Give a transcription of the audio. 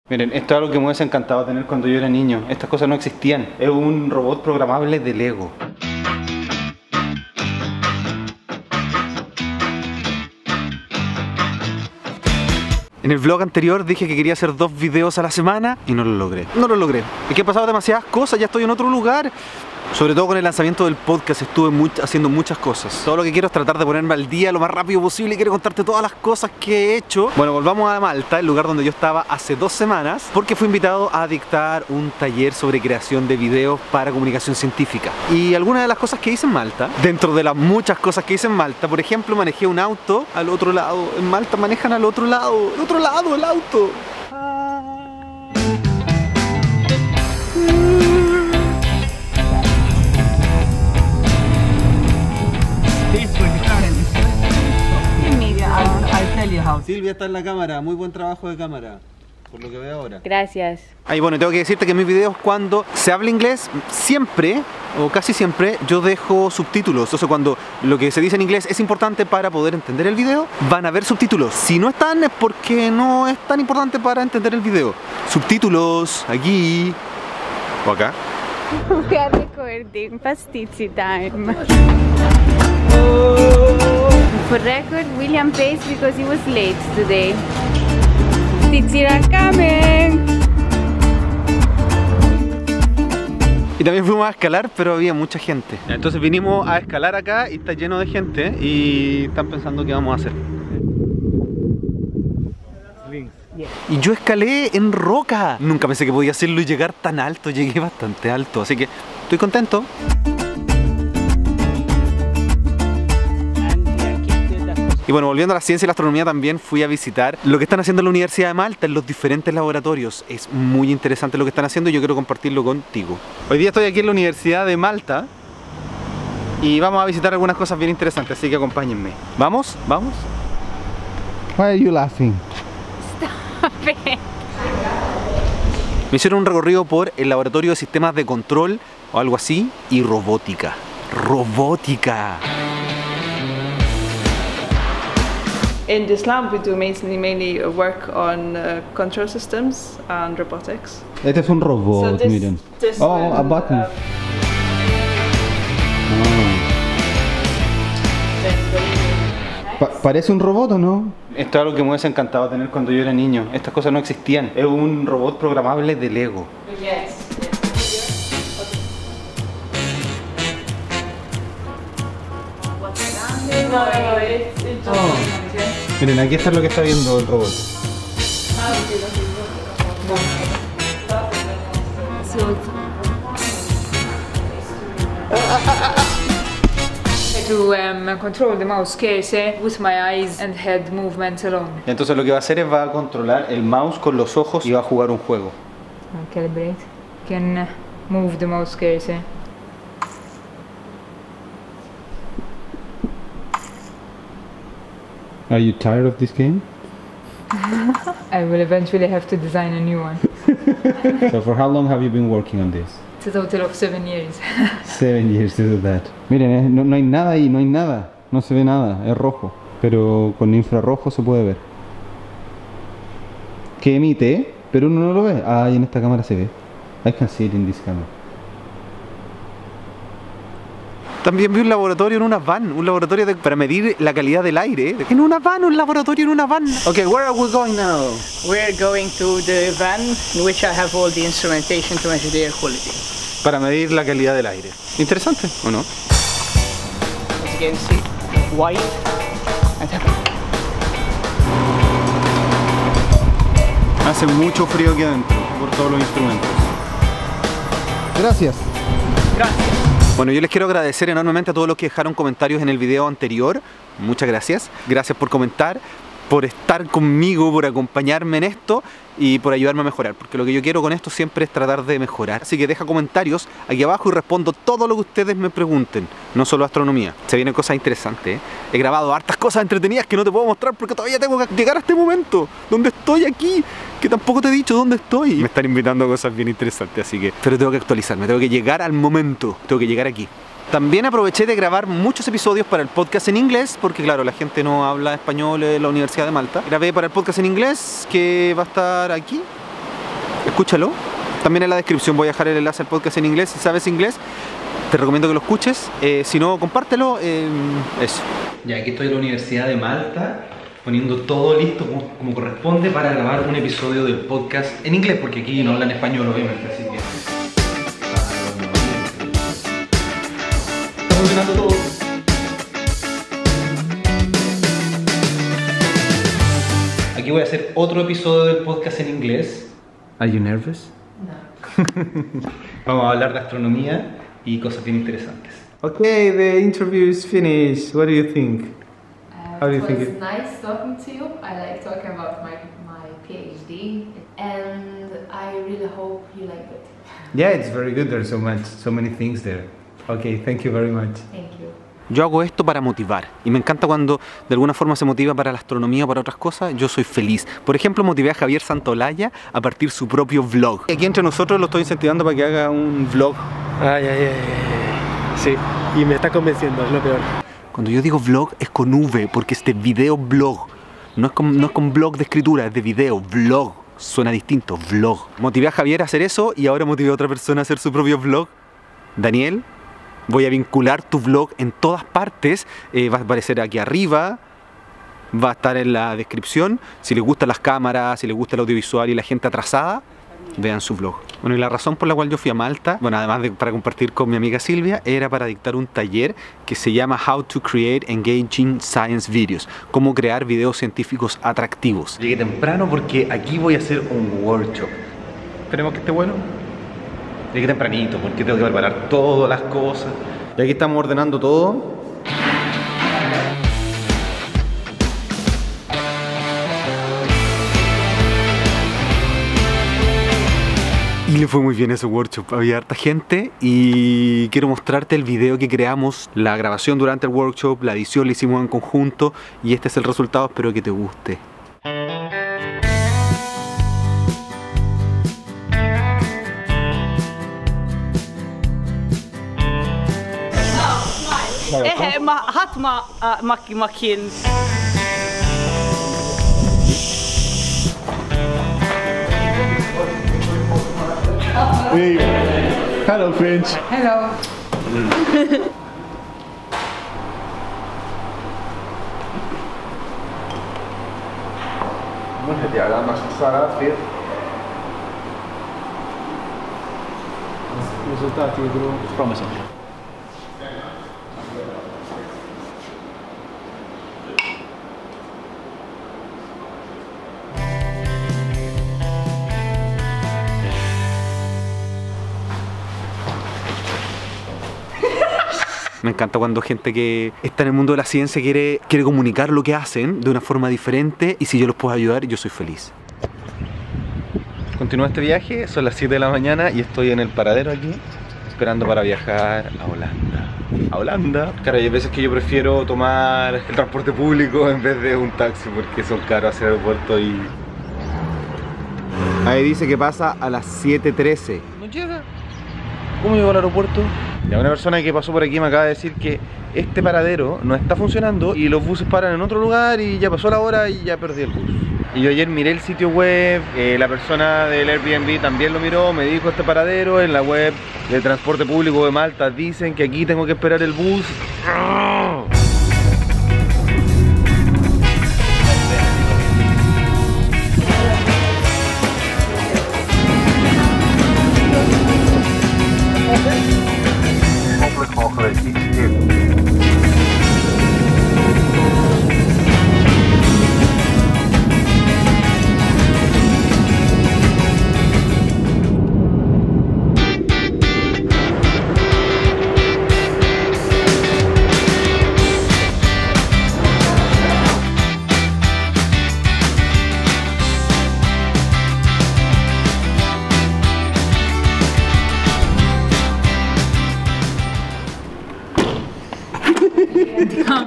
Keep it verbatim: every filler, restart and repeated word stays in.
Miren, esto es algo que me hubiese encantado tener cuando yo era niño. Estas cosas no existían. Es un robot programable de Lego. En el vlog anterior dije que quería hacer dos videos a la semana y no lo logré. No lo logré. Es que han pasado demasiadas cosas, ya estoy en otro lugar. Sobre todo con el lanzamiento del podcast estuve muy, haciendo muchas cosas. Todo lo que quiero es tratar de ponerme al día lo más rápido posible y quiero contarte todas las cosas que he hecho. Bueno, volvamos a Malta, el lugar donde yo estaba hace dos semanas, porque fui invitado a dictar un taller sobre creación de videos para comunicación científica. Y algunas de las cosas que hice en Malta, dentro de las muchas cosas que hice en Malta, por ejemplo, manejé un auto al otro lado. En Malta manejan al otro lado, al otro lado el auto. Silvia está en la cámara, muy buen trabajo de cámara, por lo que veo ahora. Gracias. Ahí bueno, tengo que decirte que en mis videos cuando se habla inglés, siempre, o casi siempre, yo dejo subtítulos. Entonces cuando lo que se dice en inglés es importante para poder entender el video, van a haber subtítulos. Si no están es porque no es tan importante para entender el video. Subtítulos, aquí, o acá. We are recording Pasticci time. For record, William pays because he was late today. Pasticci are coming. Y también fuimos a escalar, pero había mucha gente. Entonces vinimos a escalar acá y está lleno de gente y están pensando qué vamos a hacer. Y yo escalé en roca. Nunca pensé que podía hacerlo y llegar tan alto. Llegué bastante alto, así que estoy contento. Y bueno, volviendo a la ciencia y la astronomía, también fui a visitar lo que están haciendo en la Universidad de Malta en los diferentes laboratorios. Es muy interesante lo que están haciendo y yo quiero compartirlo contigo. Hoy día estoy aquí en la Universidad de Malta y vamos a visitar algunas cosas bien interesantes, así que acompáñenme. ¿Vamos? ¿Vamos? Why are you laughing? Me hicieron un recorrido por el laboratorio de sistemas de control o algo así y robótica. ¡Robótica! In this lab we do mainly, mainly work on uh, control systems and robotics. Este es un robot, So this- miren. this Oh, will, a button. uh, Pa- ¿Parece un robot o no? Esto es algo que me hubiese encantado tener cuando yo era niño. Estas cosas no existían. Es un robot programable de Lego. Yes. No, no, it's, it's just Oh. Miren, aquí está lo que está viendo el robot. So to um, control the mouse cursor with my eyes and head movements alone. Entonces lo que va a hacer es va a controlar el mouse con los ojos y va a jugar un juego. I'll calibrate. Can move the mouse cursor. Are you tired of this game? I will eventually have to design a new one. So for how long have you been working on this? It's a total of seven years. Seven years to do that. Miren, eh, no, no hay nada ahí, no hay nada. No se ve nada, es rojo. Pero con infrarrojo se puede ver. Que emite, pero uno no lo ve. Ah, y en esta cámara se ve. I can see it in this camera. También vi un laboratorio en una van, un laboratorio de- para medir la calidad del aire. En una van, un laboratorio en una van. Okay, where are we going now? We're going to the van in which I have all the instrumentation to measure the air quality. Para medir la calidad del aire. Interesante, ¿o no? As you can see, white and Hace mucho frío aquí adentro por todos los instrumentos. Gracias. gracias. Bueno, yo les quiero agradecer enormemente a todos los que dejaron comentarios en el video anterior. Muchas gracias. Gracias por comentar, por estar conmigo, por acompañarme en esto y por ayudarme a mejorar. Porque lo que yo quiero con esto siempre es tratar de mejorar. Así que deja comentarios aquí abajo y respondo todo lo que ustedes me pregunten. No solo astronomía. Se vienen cosas interesantes, ¿eh? He grabado hartas cosas entretenidas que no te puedo mostrar porque todavía tengo que llegar a este momento. Donde estoy aquí. Que tampoco te he dicho dónde estoy. Me están invitando a cosas bien interesantes, así que... Pero tengo que actualizarme, tengo que llegar al momento. Tengo que llegar aquí. También aproveché de grabar muchos episodios para el podcast en inglés, porque claro, la gente no habla español en la Universidad de Malta. Grabé para el podcast en inglés, que va a estar aquí. escúchalo. También en la descripción voy a dejar el enlace al podcast en inglés. Si sabes inglés, te recomiendo que lo escuches. Eh, si no, compártelo. Eh, eso. Ya, aquí estoy en la Universidad de Malta, poniendo todo listo como, como corresponde para grabar un episodio del podcast en inglés, porque aquí no hablan español, obviamente, así que... Está funcionando todo. Aquí voy a hacer otro episodio del podcast en inglés. Are you nervous? No. Vamos a hablar de astronomía y cosas bien interesantes. Okay, the interview is finished. What do you think? Uh, How do you it think was it? nice talking to you. I like talking about my, my PhD, and I really hope you like it. Yeah, it's very good. There's so much, so many things there. Okay, thank you very much. Thank you. Yo hago esto para motivar y me encanta cuando de alguna forma se motiva para la astronomía o para otras cosas. Yo soy feliz. Por ejemplo, motivé a Javier Santolaya a partir su propio vlog. Aquí entre nosotros lo estoy incentivando para que haga un vlog. Ay, ay, ay, ay. Sí, y me está convenciendo, es lo peor. Cuando yo digo vlog es con V, porque es de video blog. No es con, no es con blog de escritura, es de video, vlog. Suena distinto, vlog. Motivé a Javier a hacer eso y ahora motivé a otra persona a hacer su propio vlog. Daniel, voy a vincular tu vlog en todas partes. Eh, va a aparecer aquí arriba, va a estar en la descripción. Si les gustan las cámaras, si les gusta el audiovisual y la gente atrasada, vean su vlog. Bueno, y la razón por la cual yo fui a Malta, bueno, además de para compartir con mi amiga Silvia, era para dictar un taller que se llama How to Create Engaging Science Videos, cómo crear videos científicos atractivos. Llegué temprano porque aquí voy a hacer un workshop. Esperemos que esté bueno. Llegué tempranito porque tengo que preparar todas las cosas. Y aquí estamos ordenando todo. Y le fue muy bien ese workshop, había harta gente y quiero mostrarte el video que creamos, la grabación durante el workshop, la edición la hicimos en conjunto y este es el resultado, espero que te guste. Eh, ma hatma makki makin. Hey. Hello, Finch. Hello. Risultati vedrò. Promising. Me encanta cuando gente que está en el mundo de la ciencia quiere, quiere comunicar lo que hacen de una forma diferente y si yo los puedo ayudar, yo soy feliz. Continúa este viaje, son las siete de la mañana y estoy en el paradero aquí esperando para viajar a Holanda. A Holanda. Claro, hay veces que yo prefiero tomar el transporte público en vez de un taxi porque son caros hacia el aeropuerto y... Ahí dice que pasa a las siete trece. No llega. ¿Cómo llegó al aeropuerto? Ya, una persona que pasó por aquí me acaba de decir que este paradero no está funcionando y los buses paran en otro lugar y ya pasó la hora y ya perdí el bus. Y yo ayer miré el sitio web, eh, la persona del Airbnb también lo miró, me dijo este paradero en la web del transporte público de Malta dicen que aquí tengo que esperar el bus.